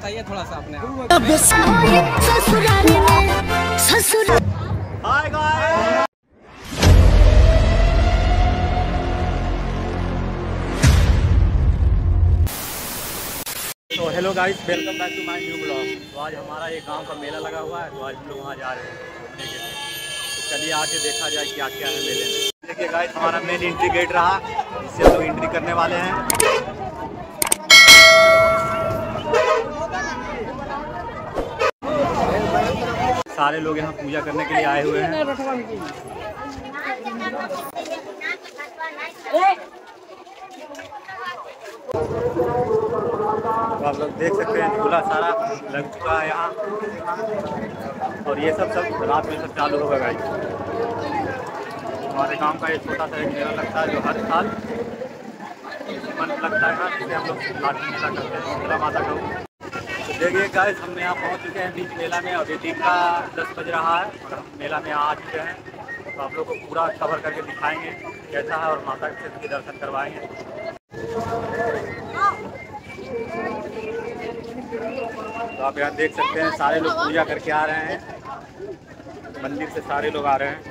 बताइए थोड़ा सा अपने आप। हाय गाइस, तो hello guys, welcome back to my new blog. तो आज हमारा एक गांव का मेला लगा हुआ है, तो आज हम लोग वहाँ जा रहे हैं घूमने के लिए। तो चलिए आके देखा जाए क्या क्या है मेले में। देखिए गाइस, हमारा मेन एंट्री गेट रहा, इससे हम लोग एंट्री करने वाले हैं। सारे लोग यहाँ पूजा करने के लिए आए हुए हैं। तो आप लोग देख सकते हैं झूला सारा लग चुका है यहाँ, और ये सब रात में सब चालू होगा गाइस। हमारे गांव का एक छोटा सा एक मेला लगता है जो हर साल मन लगता है ना, जिसे हम लोग लाठी मेला करते हैं शीतला माता का। तो देखिए गाइस, हम यहाँ पहुँच चुके हैं बीच मेला में, और ये दिन का 10 बज रहा है और हम मेला में आ चुके हैं। तो आप लोग को पूरा कवर करके दिखाएंगे कैसा है, और माता के दर्शन करवाएंगे। तो आप यहाँ देख सकते हैं सारे लोग पूजा करके आ रहे हैं, मंदिर से सारे लोग आ रहे हैं।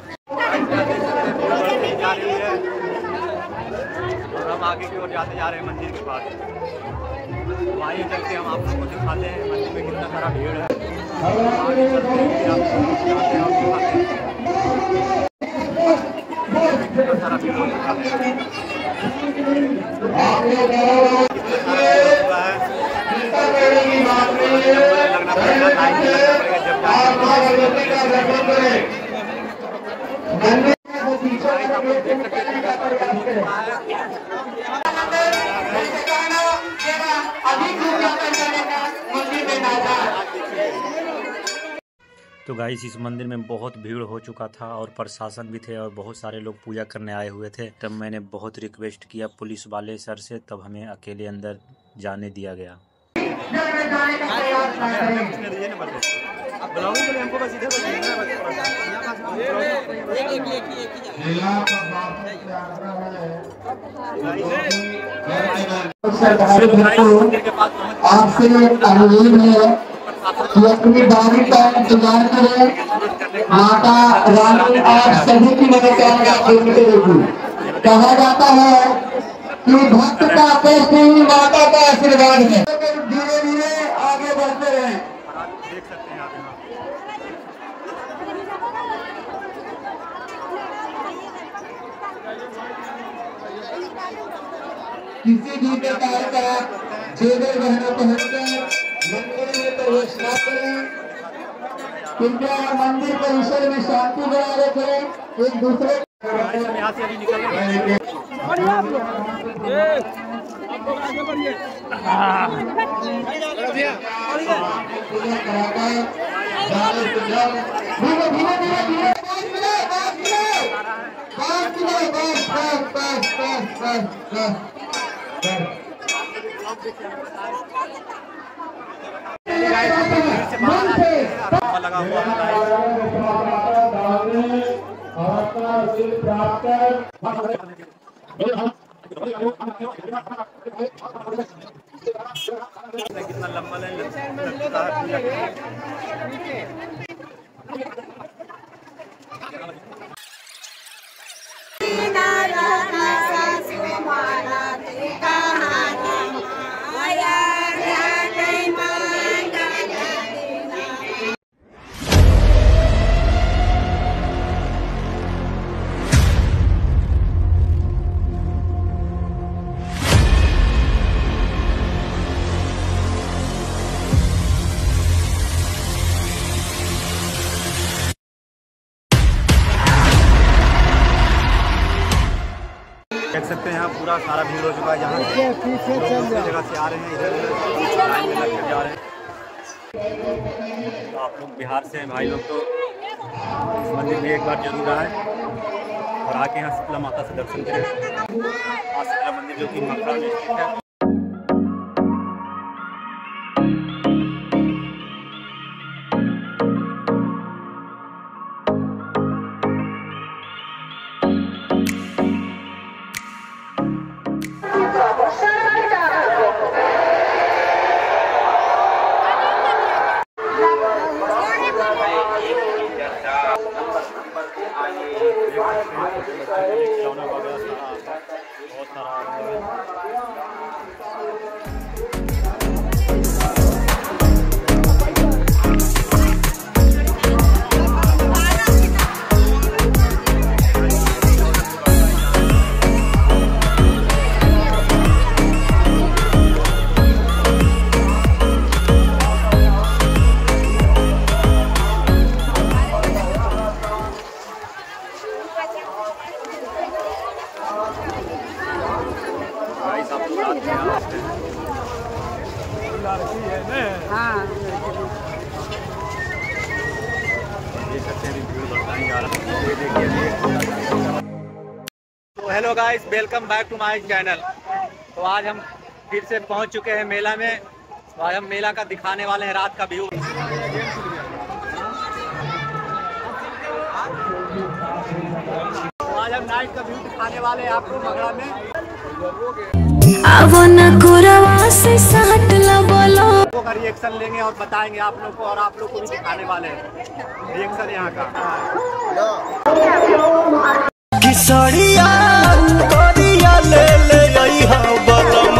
और हम आगे की ओर जाते जा रहे हैं मंदिर के पास। तो आइए चलते हम आप लोगों को दिखाते हैं मंदिर में कितना सारा भीड़ है। आगे चलते हैं फिर आप दिखाते हैं कितना सारा भीड़ हो चुका है। लगना पड़ेगा, लाइन में लगना पड़ेगा जब तो गाइस, इस मंदिर में बहुत भीड़ हो चुका था और प्रशासन भी थे और बहुत सारे लोग पूजा करने आए हुए थे। तब मैंने बहुत रिक्वेस्ट किया पुलिस वाले सर से, तब हमें अकेले अंदर जाने दिया गया। आपसे अनुरोध है कि अपनी बारी का इंतजार करें। माता रानी आप सभी की मनोकामना पूर्ण करेगी। कहा जाता है कि भक्त का कष्ट ही माता का आशीर्वाद है। धीरे धीरे आगे बढ़ते रहे। देख सकते हैं आप यहाँ किसी भी प्रकार का जेवर गहना पहनकर मंदिर में प्रवेश न करें। कृपया मंदिर परिसर में शांति बनाए रखें। एक दूसरे यहाँ से अभी निकल रहे हैं। लगा हुआ कितना लंबा लाइन लगता है। देख सकते हैं यहाँ पूरा सारा भीड़ हो चुका है। यहाँ से दूसरी जगह से आ रहे हैं, इधर लाइन में लगकर जा रहे हैं। तो आप लोग बिहार से हैं भाई लोग, तो इस मंदिर में एक बार जरूर आए और आके यहाँ शीतला माता से दर्शन करें। शीतला मंदिर जो कि मथुरा में स्थित है। हाँ तो hello guys, welcome back to my channel. तो आज हम फिर से पहुंच चुके हैं मेला में। तो आज हम मेला का दिखाने वाले हैं रात का व्यू। तो आज हम नाइट का व्यू दिखाने वाले हैं आपको मगड़ा में। लोगों का रिएक्शन लेंगे और बताएंगे आप लोग को, और आप लोग को भी दिखाने वाले हैं रिएक्शन यहाँ का। किसरिया कोरिया ले ले आई हां बलम।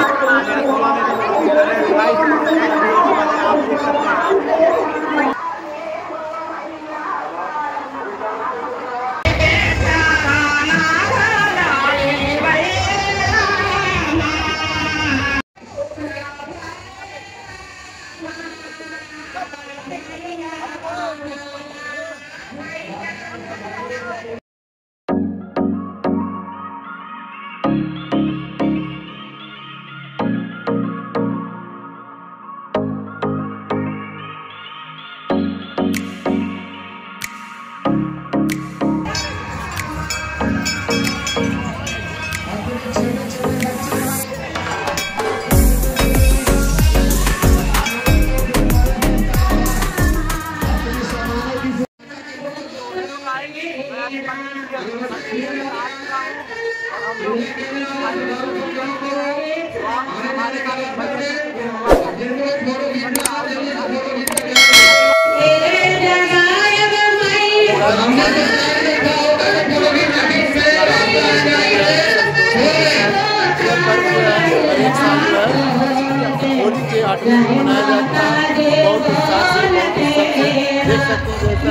होली के 8 दिन मनाया जाता है बहुत उत्साह से, बहुत उत्सव से। देख सकते हैं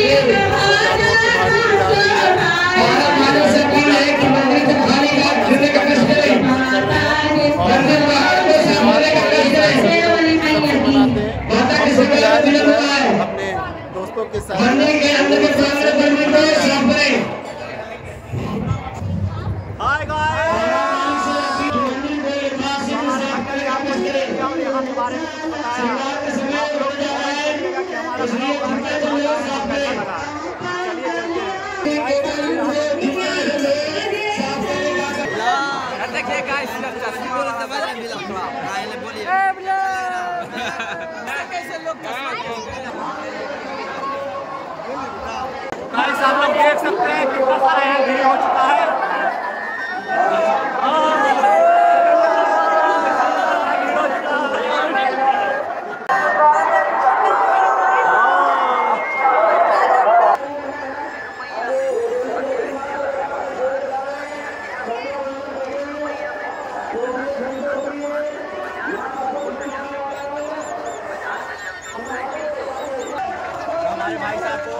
अपने दोस्तों के साथ। हाय गाइस, यहाँ के बारे में कुछ बताया आप लोग कि हमारा कैसा लगा। चलिए चलते हैं। देखिए गाइस, आप लोग देख सकते हैं कितना सारा यहाँ भीड़ हो चुका है। हमारे भाई साहब को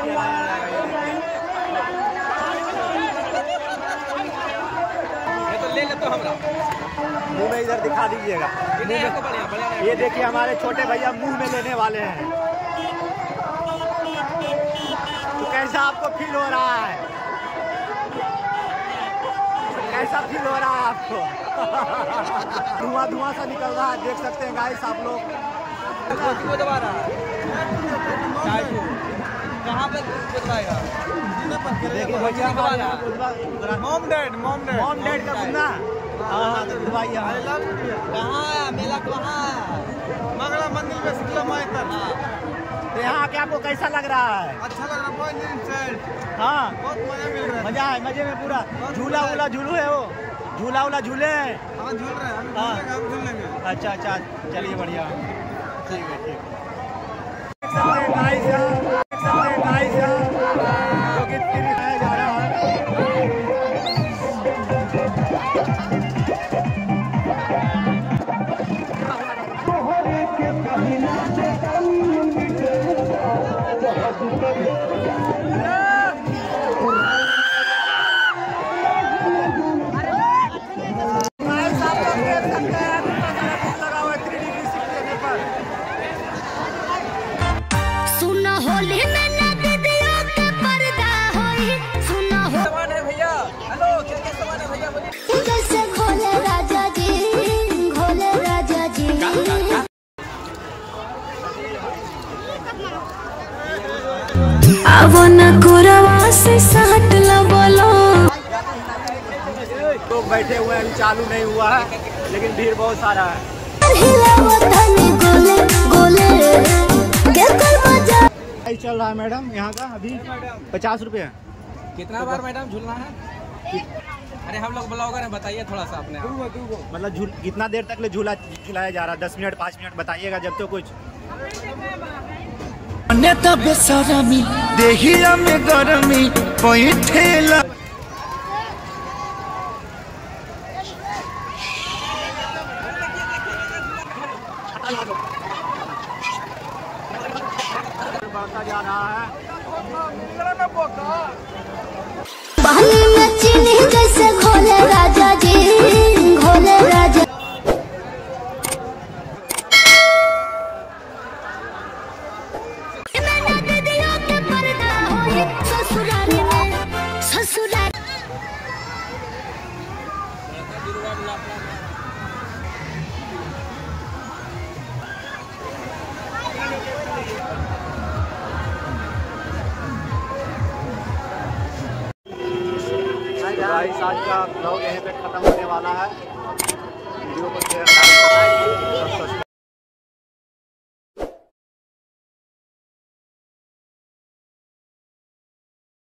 ले लेते हमरा मुँह में इधर दिखा दीजिएगा। ये देखिए हमारे छोटे भैया मुंह में लेने वाले हैं। तो कैसा आपको फील हो रहा है? कैसा फील हो रहा है आपको? धुआं धुआं सा निकल रहा है, देख सकते हैं गाइस आप लोग। दबा रहा है कहाँ पे दबाएगा? देखिए भैया मॉम डैड का सुनना। हाँ तो दबाइए। कहाँ है मेला? कहाँ है? मगड़ा मंदिर में शुक्ला माई तक। तो यहाँ के आपको कैसा लग रहा है? अच्छा लग रहा है। हाँ बहुत मजा मिल रहा है। मजा है, मजे में पूरा। झूला वूला झूलू है वो? झूला वूला झूले हैं? हाँ झूल रहे हैं। हाँ झूल लेंगे। अच्छा अच्छा, चलिए बढ़िया, ठीक है ठीक है। आवो न कोरवा से साट ला बोलो। लोग बैठे हुए हैं, चालू नहीं हुआ है लेकिन भीड़ बहुत सारा है। गोले गोले चल रहा है मैडम यहाँ का अभी 50 रुपये। कितना बार मैडम झूलना है? अरे हम लोग ब्लॉगर हैं, बताइए थोड़ा सा अपने। मतलब कितना देर तक ले झूलाया जा रहा है? 10 मिनट 5 मिनट बताइएगा जब तो कुछ। नेता बेसरमी देहिया में गरमी पैठेला। बढ़ता जा रहा है। पानी में चीनी जैसे घोले राजा जी, घोले राजा। गाइस आज का ब्लॉग यहीं पे खत्म होने वाला है। वीडियो को शेयर